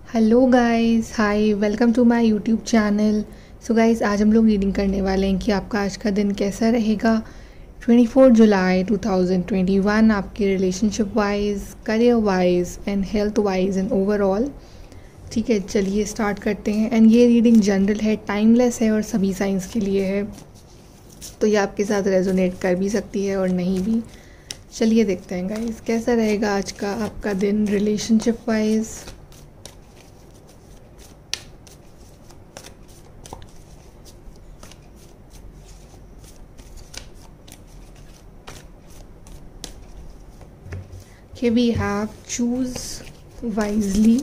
Hello guys, hi, welcome to my YouTube channel. So guys, आज हम लोग reading करने वाले हैं कि आपका आज का दिन कैसा रहेगा। 24 जुलाई 2021 आपके relationship wise, career wise and health wise and overall. ठीक है, चलिए स्टार्ट करते हैं। एंड ये रीडिंग जनरल है, टाइमलेस है और सभी साइंस के लिए है, तो ये आपके साथ रेजोनेट कर भी सकती है और नहीं भी। चलिए देखते हैं गाइस कैसा रहेगा आज का आपका दिन relationship wise. Here we have choose wisely,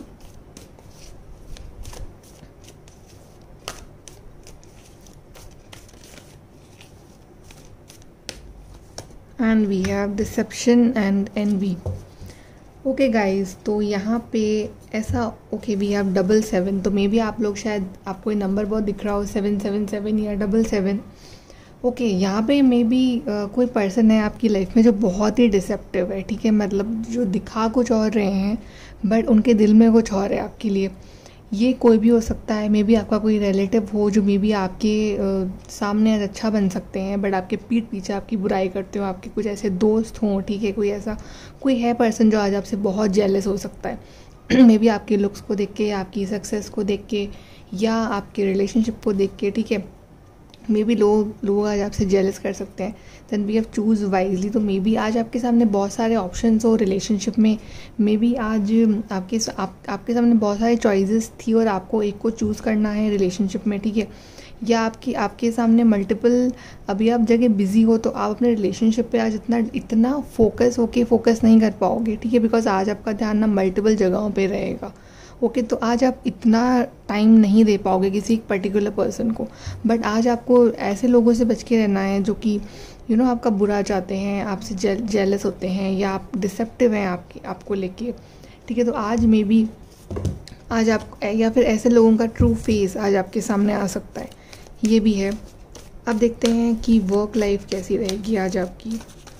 and we have deception and envy. Okay guys, तो यहाँ पे ऐसा ओके वी हैव 77, तो मे बी आप लोग शायद आपको ये नंबर बहुत दिख रहा हो 777 या 77। ओके, यहाँ पे मे बी कोई पर्सन है आपकी लाइफ में जो बहुत ही डिसेप्टिव है। ठीक है, मतलब जो दिखा कुछ और रहे हैं बट उनके दिल में कुछ और है आपके लिए। ये कोई भी हो सकता है, मे बी आपका कोई रिलेटिव हो जो मे बी आपके सामने अच्छा बन सकते हैं बट आपके पीठ पीछे आपकी बुराई करते हो। आपके कुछ ऐसे दोस्त हों, ठीक है, कोई ऐसा कोई है पर्सन जो आज आपसे बहुत जेलस हो सकता है मे बी आपके लुक्स को देख के या आपकी सक्सेस को देख के या आपके रिलेशनशिप को देख के। ठीक है, मे बी लोग आज आपसे जेलस कर सकते हैं। Then we have choose wisely, तो मे बी आज आपके सामने बहुत सारे ऑप्शंस हो रिलेशनशिप में। मे बी आज आपके सामने बहुत सारी चॉइसेस थी और आपको एक को चूज़ करना है रिलेशनशिप में। ठीक है, या आपके सामने मल्टीपल अभी आप जगह बिजी हो, तो आप अपने रिलेशनशिप पे आज इतना फोकस नहीं कर पाओगे। ठीक है, बिकॉज आज आपका ध्यान ना मल्टीपल जगहों पे रहेगा। ओके, तो आज आप इतना टाइम नहीं दे पाओगे किसी एक पर्टिकुलर पर्सन को। बट आज आपको ऐसे लोगों से बच के रहना है जो कि आपका बुरा चाहते हैं, आपसे जेलस होते हैं या आप डिसेप्टिव हैं आपको लेके। ठीक है, तो आज मे बी आज आप या फिर ऐसे लोगों का ट्रू फेस आज आपके सामने आ सकता है, ये भी है। अब देखते हैं कि वर्क लाइफ कैसी रहेगी आज आपकी।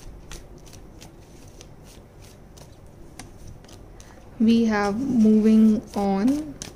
We have moving on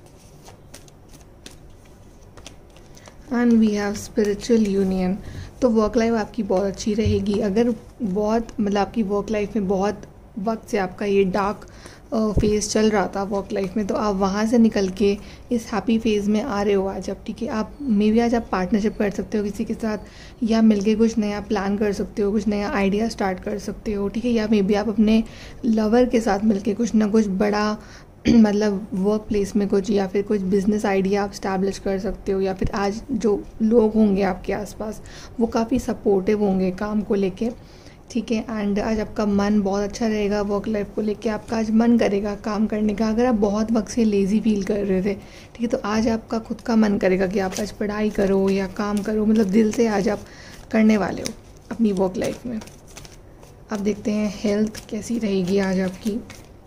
and we have spiritual union। तो वर्क लाइफ आपकी बहुत अच्छी रहेगी। अगर बहुत मतलब आपकी वर्क लाइफ में बहुत वक्त से आपका ये डार्क फेज़ चल रहा था वर्क लाइफ में, तो आप वहाँ से निकल के इस हैप्पी फेज़ में आ रहे हो आज आप। ठीक है, आप मे बी आज आप पार्टनरशिप कर सकते हो किसी के साथ, या मिलके कुछ नया प्लान कर सकते हो, कुछ नया आइडिया स्टार्ट कर सकते हो। ठीक है, या मे बी आप अपने लवर के साथ मिलके कुछ ना कुछ बड़ा मतलब वर्क प्लेस में कुछ या फिर कुछ बिजनेस आइडिया आप स्टैब्लिश कर सकते हो। या फिर आज जो लोग होंगे आपके आसपास वो काफ़ी सपोर्टिव होंगे काम को लेके। ठीक है, एंड आज आपका मन बहुत अच्छा रहेगा वर्क लाइफ को लेके। आपका आज मन करेगा काम करने का। अगर आप बहुत वक्त से लेज़ी फील कर रहे थे, ठीक है, तो आज आपका खुद का मन करेगा कि आप आज पढ़ाई करो या काम करो, मतलब दिल से आज आप करने वाले हो अपनी वर्क लाइफ में। अब देखते हैं हेल्थ कैसी रहेगी आज आपकी।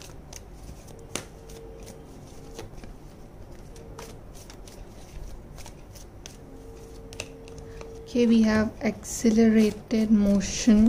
Here we have accelerated motion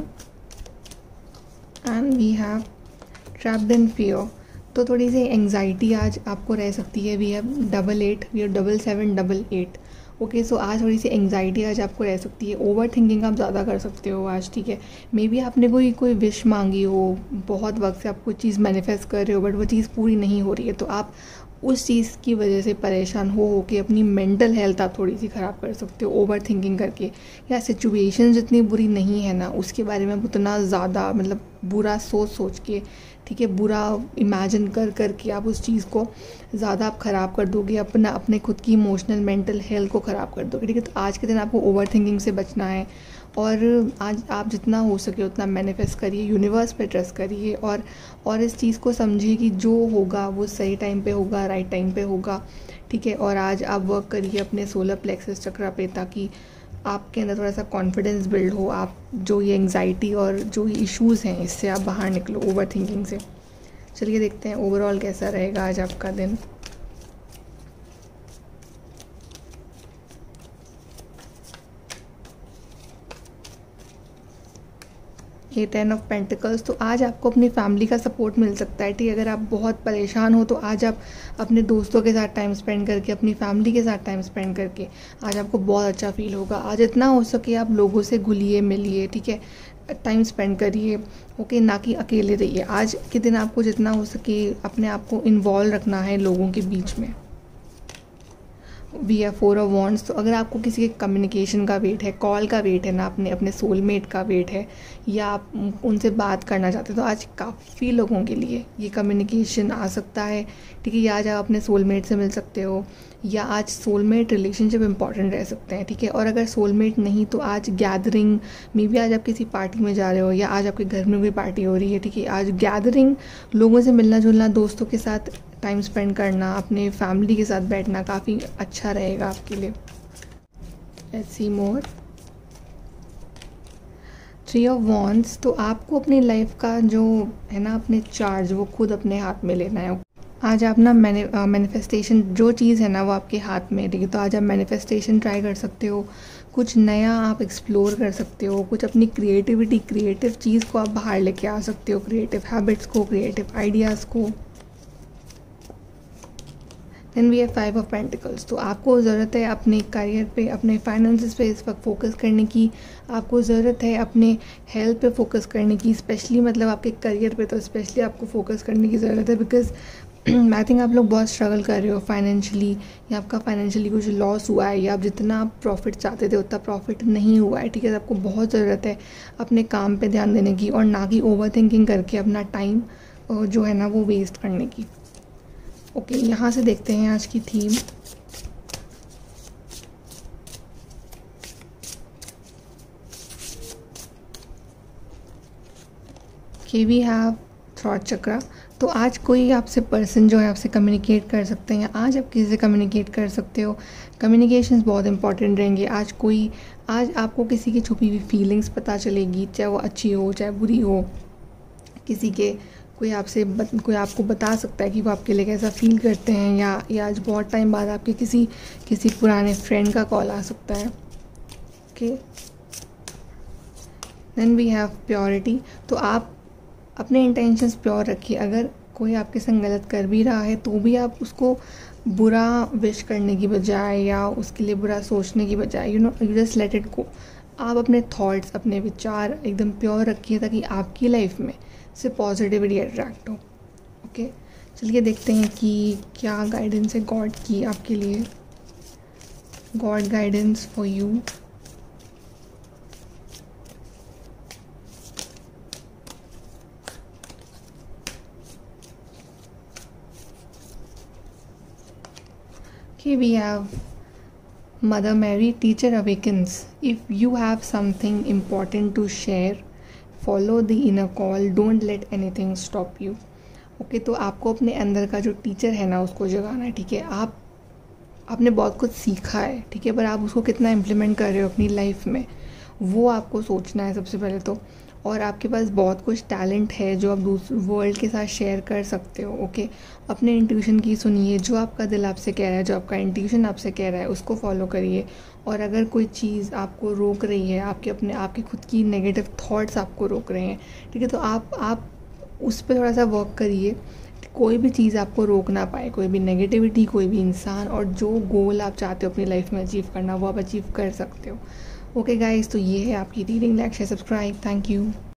and we have trapped in fear। तो थोड़ी सी एंग्जाइटी आज आपको रह सकती है। We have 88, we have 7788। Okay, so आज थोड़ी सी एंग्जाइटी आज आपको रह सकती है। ओवर थिंकिंग आप ज़्यादा कर सकते हो आज। ठीक है, मे बी आपने कोई विश मांगी हो, बहुत वक्त से आप कोई चीज़ मैनिफेस्ट कर रहे हो बट वो चीज़ पूरी नहीं हो रही है, तो आप उस चीज़ की वजह से परेशान हो के अपनी मेंटल हेल्थ आप थोड़ी सी ख़राब कर सकते हो ओवर थिंकिंग करके। या सिचुएशन जितनी बुरी नहीं है ना उसके बारे में उतना ज़्यादा मतलब बुरा सोच के, ठीक है, बुरा इमेजिन कर के आप उस चीज़ को ज़्यादा आप ख़राब कर दोगे, अपने खुद की इमोशनल मेंटल हेल्थ को ख़राब कर दोगे। ठीक है, तो आज के दिन आपको ओवर थिंकिंग से बचना है और आज आप जितना हो सके उतना मैनिफेस्ट करिए, यूनिवर्स पे ट्रस्ट करिए और इस चीज़ को समझिए कि जो होगा वो सही टाइम पे होगा, राइट टाइम पे होगा। ठीक है, और आज आप वर्क करिए अपने सोलर प्लेक्सस चक्रा पे ताकि आपके अंदर थोड़ा सा कॉन्फिडेंस बिल्ड हो। आप जो ये एंग्जाइटी और जो ये इश्यूज़ हैं इससे आप बाहर निकलो ओवर थिंकिंग से। चलिए देखते हैं ओवरऑल कैसा रहेगा आज आपका दिन। ये 10 ऑफ पेंटिकल्स। तो आज आपको अपनी फैमिली का सपोर्ट मिल सकता है, ठीक है। अगर आप बहुत परेशान हो तो आज आप अपने दोस्तों के साथ टाइम स्पेंड करके, अपनी फैमिली के साथ टाइम स्पेंड करके आज आपको बहुत अच्छा फील होगा। आज इतना हो सके आप लोगों से घुलिए मिलिए, ठीक है, टाइम स्पेंड करिए, ओके, ना कि अकेले रहिए। आज के दिन आपको जितना हो सके अपने आप को इन्वॉल्व रखना है लोगों के बीच में। We have 4 of wands. तो अगर आपको किसी के कम्युनिकेशन का वेट है, कॉल का वेट है ना, अपने सोलमेट का वेट है, या आप उनसे बात करना चाहते हो, तो आज काफ़ी लोगों के लिए ये कम्युनिकेशन आ सकता है, ठीक है। या आज आप अपने सोलमेट से मिल सकते हो, या आज सोलमेट रिलेशनशिप इंपॉर्टेंट रह सकते हैं, ठीक है। और अगर सोलमेट नहीं तो आज गैदरिंग, मे बी आज आप किसी पार्टी में जा रहे हो, या आज आपके घर में कोई पार्टी हो रही है, ठीक है। आज गैदरिंग, लोगों से मिलना जुलना, दोस्तों के साथ टाइम स्पेंड करना, अपने फैमिली के साथ बैठना काफ़ी अच्छा रहेगा आपके लिए। Let's see more. 3 of wands. तो आपको अपनी लाइफ का जो है ना, अपने चार्ज वो खुद अपने हाथ में लेना है। आज आप ना मैनिफेस्टेशन, जो चीज़ है ना वो आपके हाथ में, ठीक है। तो आज आप मैनिफेस्टेशन ट्राई कर सकते हो, कुछ नया आप एक्सप्लोर कर सकते हो, कुछ अपनी क्रिएटिव चीज़ को आप बाहर लेके आ सकते हो, क्रिएटिव हैबिट्स को, क्रिएटिव आइडियाज़ को। Then we have 5 of pentacles. तो आपको ज़रूरत है अपने करियर पे, अपने फाइनेंसेस पे इस वक्त फोकस करने की। आपको ज़रूरत है अपने हेल्थ पे फोकस करने की, स्पेशली मतलब आपके करियर पे तो स्पेशली आपको फोकस करने की ज़रूरत है। बिकॉज आई थिंक आप लोग बहुत स्ट्रगल कर रहे हो फाइनेंशियली, या आपका फाइनेंशियली कुछ लॉस हुआ है, या आप जितना प्रॉफिट चाहते थे उतना प्रॉफिट नहीं हुआ है, ठीक है। तो आपको बहुत ज़रूरत है अपने काम पे ध्यान देने की, और ना कि ओवर थिंकिंग करके अपना टाइम जो है ना वो वेस्ट करने की। ओके, यहाँ से देखते हैं आज की थीम। के वी हैव थ्रॉट चक्रा। तो आज कोई आपसे पर्सन जो है आपसे कम्युनिकेट कर सकते हैं, आज आप किसी से कम्युनिकेट कर सकते हो। कम्युनिकेशंस बहुत इंपॉर्टेंट रहेंगे आज आपको किसी की छुपी हुई फीलिंग्स पता चलेगी, चाहे वो अच्छी हो चाहे बुरी हो। कोई आपको बता सकता है कि वो आपके लिए कैसा फील करते हैं, या आज बहुत टाइम बाद आपके किसी पुराने फ्रेंड का कॉल आ सकता है। Okay, then we have purity. तो आप अपने इंटेंशंस प्योर रखिए। अगर कोई आपके संग गलत कर भी रहा है तो भी आप उसको बुरा विश करने की बजाय, या उसके लिए बुरा सोचने की बजाय, you just let it go. आप अपने थॉट्स, अपने विचार एकदम प्योर रखिए, ताकि आपकी लाइफ में से पॉजिटिविटी अट्रैक्ट हो। ओके, चलिए देखते हैं कि क्या गाइडेंस है गॉड की आपके लिए। God guidance for you. Okay, we have Mother Mary, teacher awakens. If you have something important to share, follow the inner call. Don't let anything stop you. Okay, तो आपको अपने अंदर का जो टीचर है ना उसको जगाना है, ठीक है। आपने बहुत कुछ सीखा है, ठीक है, पर आप उसको कितना इम्प्लीमेंट कर रहे हो अपनी लाइफ में, वो आपको सोचना है सबसे पहले तो। और आपके पास बहुत कुछ टैलेंट है जो आप दूसरे वर्ल्ड के साथ शेयर कर सकते हो। ओके, अपने इंट्यूशन की सुनिए, जो आपका दिल आपसे कह रहा है, जो आपका इंट्यूशन आपसे कह रहा है उसको फॉलो करिए। और अगर कोई चीज़ आपको रोक रही है, आपकी खुद की नेगेटिव थॉट्स आपको रोक रहे हैं, ठीक है, तो आप उस पर थोड़ा सा वर्क करिए। कोई भी चीज़ आपको रोक ना पाए, कोई भी नेगेटिविटी, कोई भी इंसान, और जो गोल आप चाहते हो अपनी लाइफ में अचीव करना वो आप अचीव कर सकते हो। ओके गाइस, तो ये है आपकी reading. Like share subscribe. Thank you.